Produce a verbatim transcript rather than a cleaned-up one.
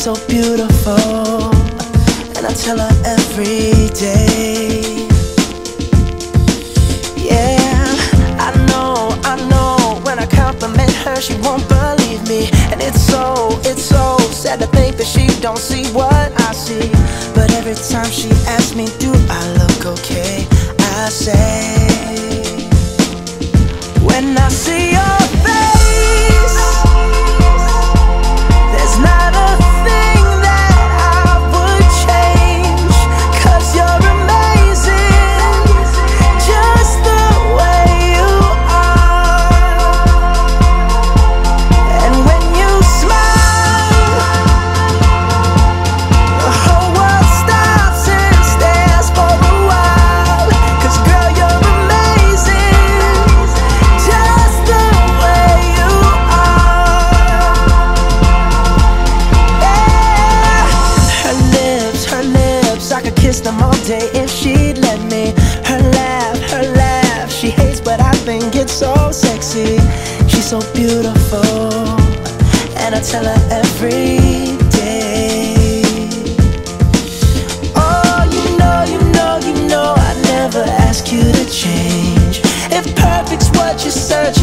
so beautiful, and I tell her every day. Yeah, I know, I know, when I compliment her she won't believe me. And it's so, it's so sad to think that she don't see what I see. But every time she asks me, do I look okay, I say, when I see your face, there's not a thing that I would change, 'cause you're amazing, just the way you are. And when you smile, the whole world stops and stares for a while, 'cause girl, you're amazing, just the way you are. Yeah. Her lips, her lips, I could kiss them all day if she'd let me. Her laugh, her laugh, she hates but I think it's so sexy. She's so beautiful, and I tell her every day. Oh, you know, you know, you know I'd never ask you to change. If perfect's what you're searching